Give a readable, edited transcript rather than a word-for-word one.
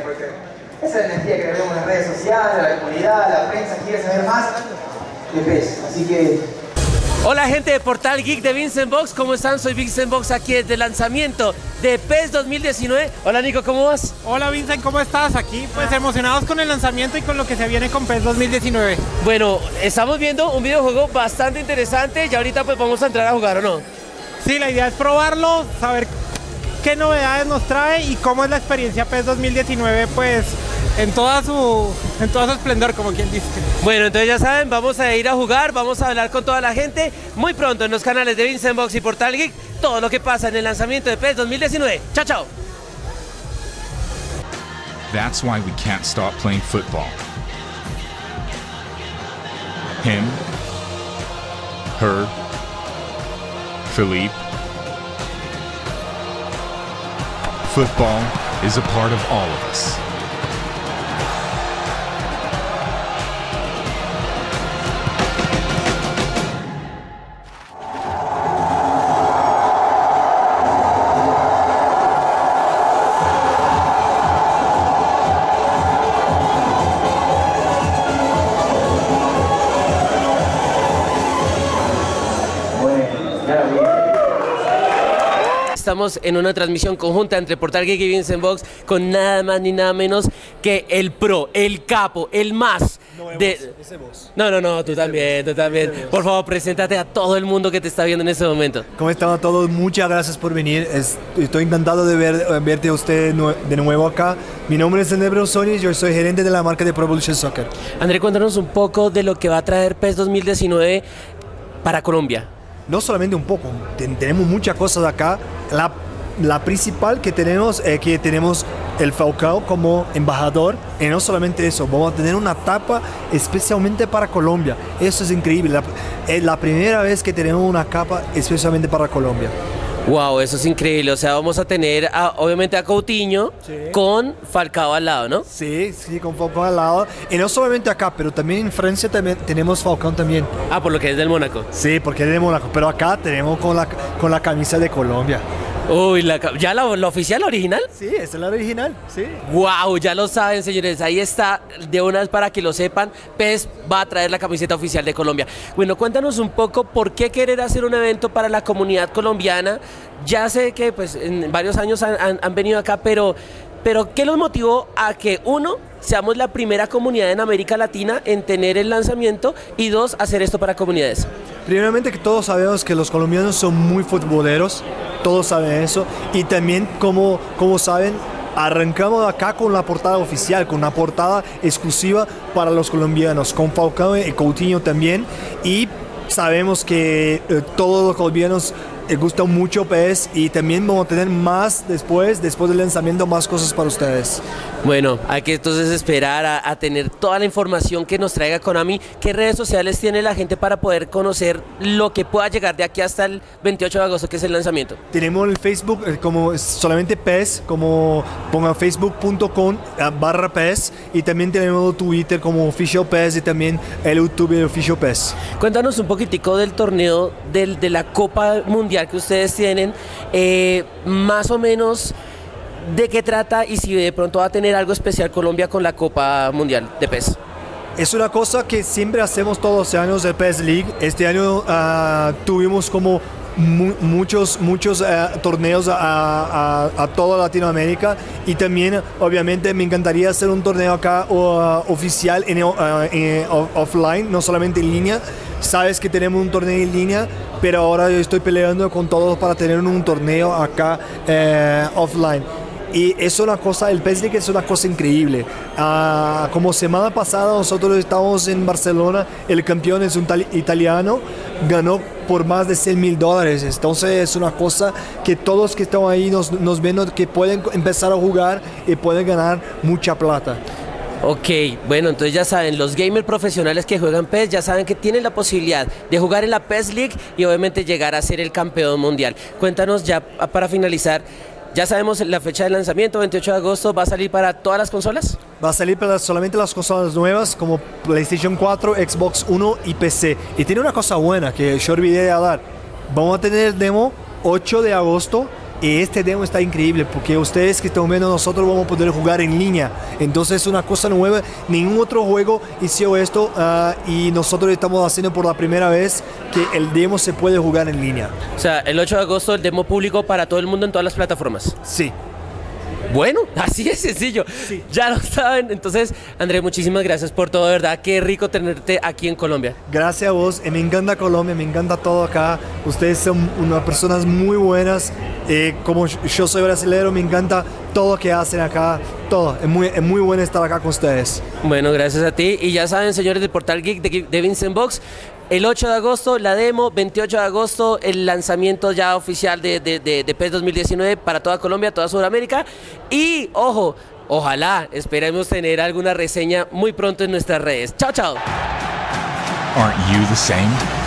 porque esa es la energía que vemos en las redes sociales, la comunidad, la prensa quiere saber más de PES, así que... Hola gente de Portal Geek de Vincent Box, ¿cómo están? Soy Vincent Box aquí desde el lanzamiento de PES 2019. Hola Nico, ¿cómo vas? Hola Vincent, ¿cómo estás? Aquí pues emocionados con el lanzamiento y con lo que se viene con PES 2019. Bueno, estamos viendo un videojuego bastante interesante y ahorita pues vamos a entrar a jugar, ¿o no? Sí, la idea es probarlo, saber qué novedades nos trae y cómo es la experiencia PES 2019 pues en todo su esplendor, como quien dice. Bueno, entonces ya saben, vamos a ir a jugar, vamos a hablar con toda la gente muy pronto en los canales de Vincent Box y Portal Geek, todo lo que pasa en el lanzamiento de PES 2019. ¡Chao, chao! That's why we can't stop playing football. Him, her, Philippe. Football is a part of all of us. Estamos en una transmisión conjunta entre Portal Geek y Vincent Box con nada más ni nada menos que el pro, el capo, el más ese vos. No, tú también. Por favor, preséntate a todo el mundo que te está viendo en este momento. ¿Cómo están todos? Muchas gracias por venir. Estoy encantado de verte a usted de nuevo acá. Mi nombre es André Brosoni, yo soy gerente de la marca de Pro Evolution Soccer. André, cuéntanos un poco de lo que va a traer PES 2019 para Colombia. No solamente un poco, tenemos muchas cosas acá. La principal que tenemos es que tenemos el Falcao como embajador, y no solamente eso, vamos a tener una tapa especialmente para Colombia. Eso es increíble, es la primera vez que tenemos una capa especialmente para Colombia. Wow, eso es increíble, o sea, vamos a tener obviamente a Coutinho, sí, con Falcao al lado, ¿no? Sí, con Falcao al lado, y no solamente acá, pero también en Francia también tenemos Falcao también. Ah, por lo que es del Mónaco. Sí, porque es del Mónaco, pero acá tenemos con la camisa de Colombia. Uy, ¿ya la oficial, la original? Sí, esa es la original, sí. Wow, ya lo saben, señores, ahí está, de una vez para que lo sepan, PES va a traer la camiseta oficial de Colombia. Bueno, cuéntanos un poco por qué querer hacer un evento para la comunidad colombiana. Ya sé que pues en varios años han venido acá, pero ¿qué los motivó a que, uno, seamos la primera comunidad en América Latina en tener el lanzamiento y dos, hacer esto para comunidades? Primeramente que todos sabemos que los colombianos son muy futboleros, todos saben eso, y también como saben, arrancamos acá con la portada oficial, con una portada exclusiva para los colombianos, con Falcao y Coutinho también, y sabemos que todos los colombianos gustan mucho PES y también vamos a tener más después del lanzamiento, más cosas para ustedes. Bueno, hay que entonces esperar a tener toda la información que nos traiga Konami. ¿Qué redes sociales tiene la gente para poder conocer lo que pueda llegar de aquí hasta el 28 de agosto, que es el lanzamiento? Tenemos el Facebook como solamente PES, como pongan facebook.com/PES, y también tenemos Twitter como Official PES y también el YouTube de Official PES. Cuéntanos un poquitico del torneo de la Copa Mundial que ustedes tienen, más o menos de qué trata y si de pronto va a tener algo especial Colombia con la Copa Mundial de PES. Es una cosa que siempre hacemos todos los años de PES League. Este año tuvimos como muchos torneos a toda Latinoamérica, y también obviamente me encantaría hacer un torneo acá oficial offline, no solamente en línea. Sabes que tenemos un torneo en línea, pero ahora yo estoy peleando con todos para tener un torneo acá offline. Y es una cosa, el PES League es una cosa increíble. Como semana pasada nosotros estábamos en Barcelona, el campeón es un italiano, ganó por más de $100,000. Entonces es una cosa que todos que están ahí nos ven que pueden empezar a jugar y pueden ganar mucha plata. Ok, bueno, entonces ya saben, los gamers profesionales que juegan PES ya saben que tienen la posibilidad de jugar en la PES League y obviamente llegar a ser el campeón mundial. Cuéntanos ya para finalizar, ya sabemos la fecha de lanzamiento, 28 de agosto, ¿va a salir para todas las consolas? Va a salir para solamente las consolas nuevas como PlayStation 4, Xbox One y PC. Y tiene una cosa buena que yo olvidé de hablar. Vamos a tener el demo 8 de agosto Y este demo está increíble porque ustedes que están viendo, nosotros vamos a poder jugar en línea. Entonces es una cosa nueva. Ningún otro juego hizo esto y nosotros estamos haciendo por la primera vez que el demo se puede jugar en línea. O sea, el 8 de agosto el demo público para todo el mundo en todas las plataformas. Sí. Bueno, así es sencillo. Sí. Ya lo saben. Entonces, Andrés, muchísimas gracias por todo, de verdad. Qué rico tenerte aquí en Colombia. Gracias a vos. Me encanta Colombia, me encanta todo acá. Ustedes son unas personas muy buenas. Como yo soy brasileño, me encanta todo lo que hacen acá. Todo. Es muy bueno estar acá con ustedes. Bueno, gracias a ti. Y ya saben, señores del Portal Geek de Vincent Box, el 8 de agosto la demo, 28 de agosto el lanzamiento ya oficial de PES 2019 para toda Colombia, toda Sudamérica. Y, ojo, ojalá esperemos tener alguna reseña muy pronto en nuestras redes. Chao, chao. Aren't you the same?